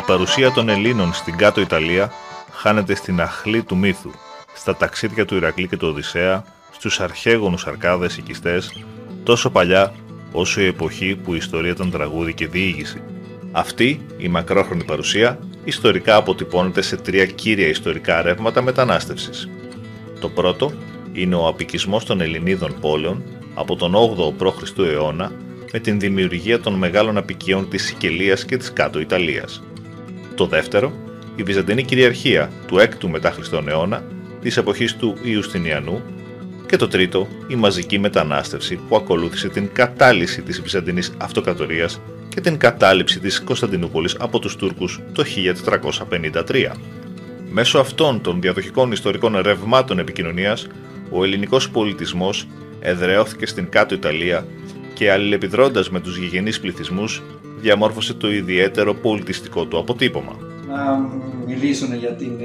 παρουσία των Ελλήνων στην Κάτω Ιταλία χάνεται στην αχλή του μύθου, στα ταξίδια του Ηρακλή και του Οδυσσέα, στους αρχαίγονους αρκάδες οικιστές, τόσο παλιά όσο η εποχή που η ιστορία ήταν τραγούδι και διήγηση. Αυτή η μακρόχρονη παρουσία ιστορικά αποτυπώνεται σε τρία κύρια ιστορικά ρεύματα μετανάστευσης. Το πρώτο είναι ο απικισμός των Ελληνίδων πόλεων από τον 8ο π.Χ. αιώνα με την δημιουργία των μεγάλων απικιών της Σικελίας και της Κάτω Ιταλίας. Το δεύτερο, η Βυζαντινή κυριαρχία του 6ου μετά Χριστόν αιώνα, της εποχής του Ιουστινιανού, και το τρίτο, η μαζική μετανάστευση που ακολούθησε την κατάλυση της Βυζαντινής Αυτοκρατορίας και την κατάληψη της Κωνσταντινούπολης από τους Τούρκους το 1453. Μέσω αυτών των διαδοχικών ιστορικών ρευμάτων επικοινωνίας, ο ελληνικός πολιτισμός εδραιώθηκε στην Κάτω Ιταλία και αλληλεπιδρώντας με τους γηγενείς πληθυσμούς, διαμόρφωσε το ιδιαίτερο πολιτιστικό του αποτύπωμα. Να μιλήσουν για την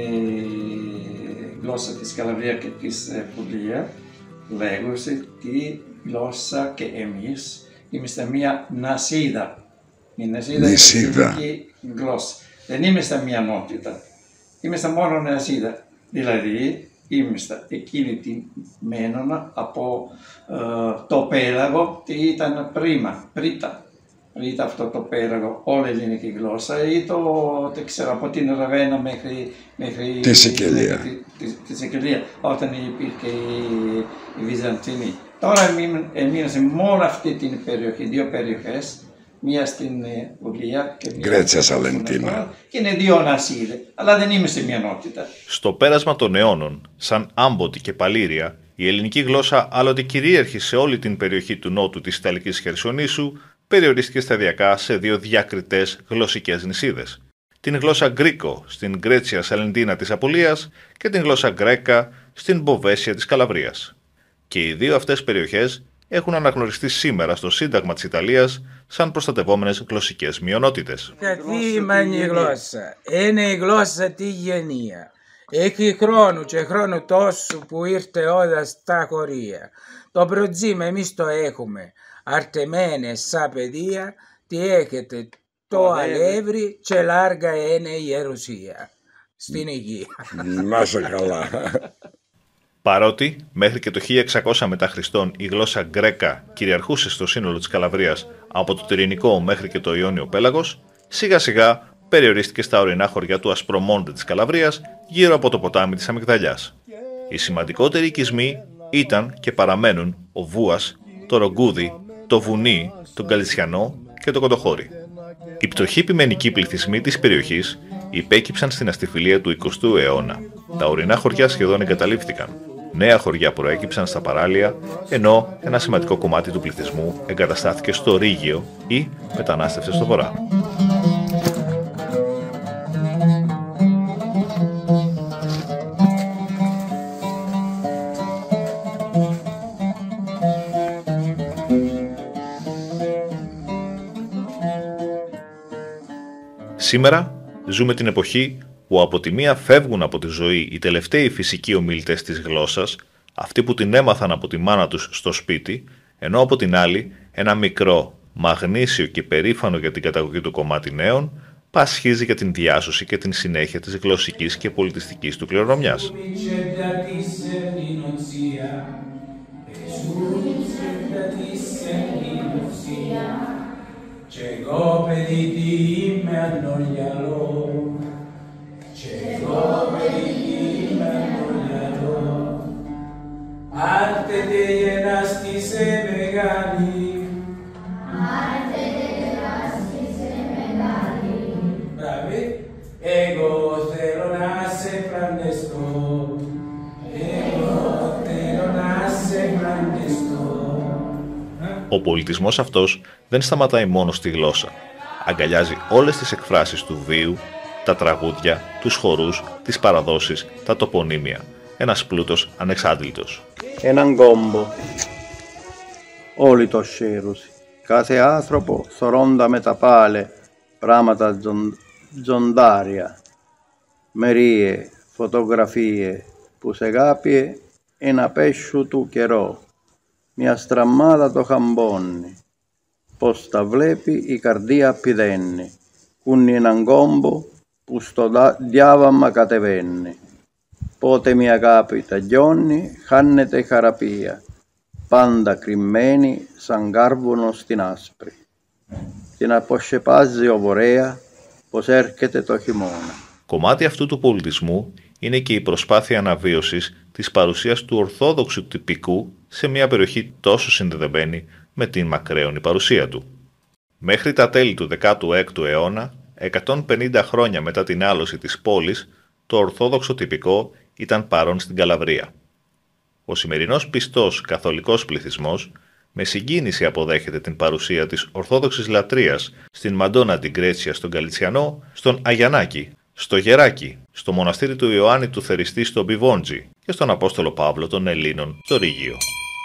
γλώσσα της Καλαβρίας και της Πuglia, λέγωσε τη γλώσσα και εμείς είμαστε μια νασίδα. Η νασίδα είναι η ελληνική γλώσσα. Δεν είμαστε μια νότητα. Είμαστε μόνο νασίδα. Δηλαδή, είμαστε εκείνοι που μένουν από το πέλαγο τι ήταν πρίτα αυτό το πέλαγο, όλη η ελληνική γλώσσα ή δεν ξέρω, από την Ραβένα μέχρι τη Σικελία. Τη Σικελία, όταν υπήρχε η Βυζαντινή. Τώρα έμεινε μόνο αυτή την περιοχή, δύο περιοχές, μία στην Πuglia και μία Γκρέτσια Σαλεντίνα. Και είναι δύο νασίδες, αλλά δεν είμαστε μια νότητα. Στο πέρασμα των αιώνων, σαν άμποτη και παλήρια, η ελληνική γλώσσα άλλοτε κυρίαρχη σε όλη την περιοχή του νότου της Ιταλικής Χερσονήσου, περιορίστηκε σταδιακά σε δύο διακριτές γλωσσικές νησίδες. Την γλώσσα Γκρίκο στην Γκρέτσια Σαλεντίνα της Απουλίας και την γλώσσα Γκρέκα στην Μποβέσια της Καλαβρίας. Και οι δύο αυτές περιοχές έχουν αναγνωριστεί σήμερα στο Σύνταγμα της Ιταλίας σαν προστατευόμενες γλωσσικές μειονότητες. Τι σημαίνει η γλώσσα? Είναι η γλώσσα τη γενία. Έχει χρόνο και χρόνο τόσο που ήρθε όλα στα χωρία. Το προζήμα εμείς το έχουμε. Αρτεμένες σαν παιδεία, τι έχετε το αλεύρι και λάργα είναι η Ιερουσία. Στην Αιγαία. Να είσαι καλά. Παρότι μέχρι και το 1600 μετά Χριστόν η γλώσσα Γκρέκα κυριαρχούσε στο σύνολο της Καλαβρίας από το Τυρινικό μέχρι και το Ιόνιο πέλαγος, σιγά σιγά περιορίστηκε στα ορεινά χωριά του Ασπρομόντε της Καλαβρίας γύρω από το ποτάμι της Αμυγδαλιάς. Οι σημαντικότεροι οικισμοί ήταν και παραμένουν ο Βούας, το Ρογκούδι, το Βουνί, τον Καλιτσιανό και το Κοντοχώρι. Οι πτωχοί πειμενικοί πληθυσμοί της περιοχής υπέκυψαν στην αστιφιλία του 20ου αιώνα. Τα ορεινά χωριά σχεδόν εγκαταλείφθηκαν. Νέα χωριά προέκυψαν στα παράλια, ενώ ένα σημαντικό κομμάτι του πληθυσμού εγκαταστάθηκε στο Ρήγιο ή μετανάστευσε στο βορρά. Σήμερα ζούμε την εποχή που από τη μία φεύγουν από τη ζωή οι τελευταίοι φυσικοί ομιλητές της γλώσσας, αυτοί που την έμαθαν από τη μάνα τους στο σπίτι, ενώ από την άλλη ένα μικρό, μαγνήσιο και περήφανο για την καταγωγή του κομμάτι νέων, πασχίζει για την διάσωση και την συνέχεια της γλωσσικής και πολιτιστικής του κληρονομιάς. Ο πολιτισμός αυτός δεν σταματάει μόνο στη γλώσσα. Αγκαλιάζει όλες τις εκφράσεις του βίου, τα τραγούδια, τους χορούς, τις παραδόσεις, τα τοπονύμια. Ένας πλούτος ανεξάντλητος. Έναν κόμπο. Όλοι το σέρουσι. Κάθε άνθρωπο θωρώντα με τα πάλε πράγματα τζοντάρια. Μερίε, φωτογραφίε που σε γάπιε ένα πέσου του καιρό. Μια στραμμάδα το χαμπώνει. Πως τα βλέπει η καρδία πηδαίνει. con έναν κόμπο που στο διάβαμα κατεβαίνει. Πότε μια αγάπη τελειώνει, χάνεται η χαραπία, πάντα κρυμμένη σαν κάρβουνο στην άσπρη. Την αποσκεπάζει ο βορέα πως έρχεται το χειμώνα. Κομμάτι αυτού του πολιτισμού είναι και η προσπάθεια αναβίωσης της παρουσίας του ορθόδοξου τυπικού σε μια περιοχή τόσο συνδεδεμένη με την μακραίωνη παρουσία του. Μέχρι τα τέλη του 16ου αιώνα, 150 χρόνια μετά την άλωση της πόλης, το ορθόδοξο τυπικό ήταν παρόν στην Καλαβρία. Ο σημερινός πιστός καθολικός πληθυσμός με συγκίνηση αποδέχεται την παρουσία της ορθόδοξης λατρείας στην Μαντόνα την Γκρέτσια στον Καλιτσιανό, στον Αγιανάκη, στο Γεράκι, στο μοναστήρι του Ιωάννη του Θεριστή στο Μπιβόντζι και στον Απόστολο Παύλο των Ελλήνων στο Ρήγιο.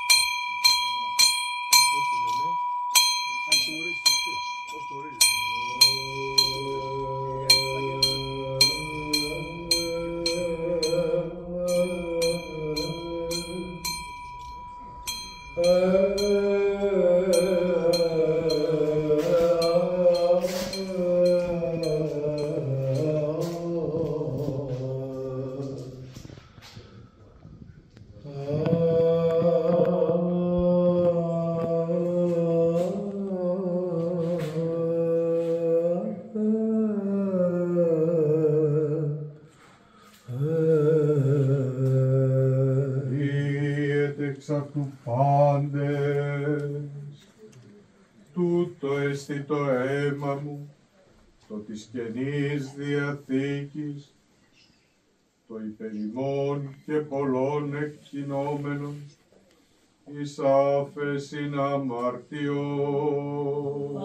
Εξ του πάντες, τούτο εστι το αίμα μου, το της Καινής Διαθήκης, το υπερημών και πολλών εκτινόμενων, εις άφεσιν αμαρτιών.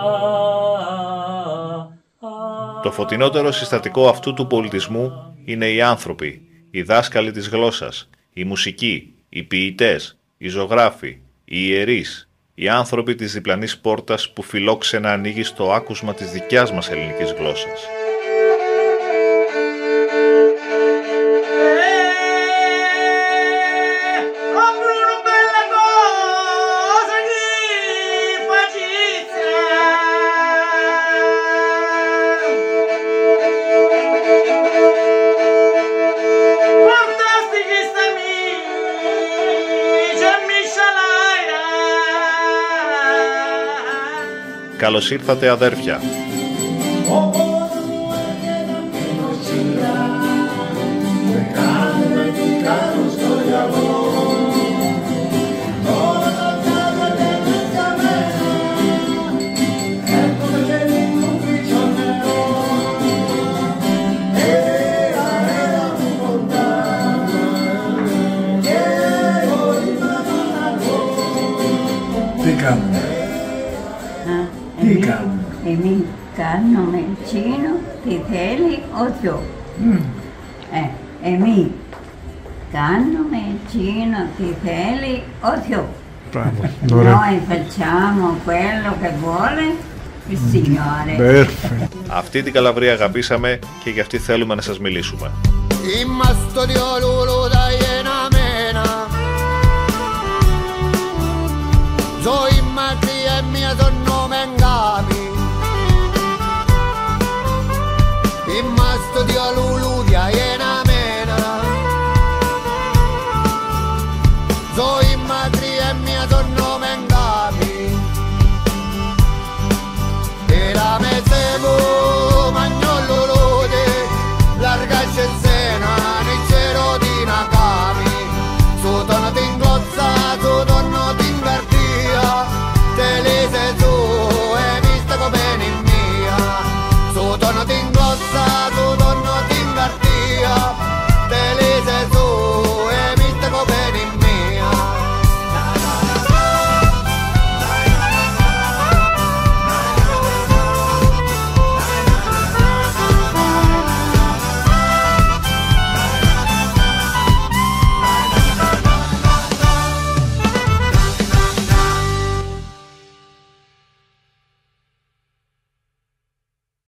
Το φωτεινότερο συστατικό αυτού του πολιτισμού είναι οι άνθρωποι, οι δάσκαλοι της γλώσσας, η μουσική, οι ποιητές, οι ζωγράφοι, οι ιερείς, οι άνθρωποι της διπλανής πόρτας που φιλόξενα ανοίγει στο άκουσμα της δικιάς μας ελληνικής γλώσσας. Καλώς ήρθατε αδέρφια. Τι κάνουμε? Τι κάνουμε? Εμείς κάνουμε εκείνο τι θέλει ο Θεός. Εμείς κάνουμε εκείνο τι θέλει ο Θεός. Noi facciamo quello che vuole il Signore. Αυτή την Καλαβρία αγαπήσαμε και γι' αυτή θέλουμε να σας μιλήσουμε. Zoe madre mia, non me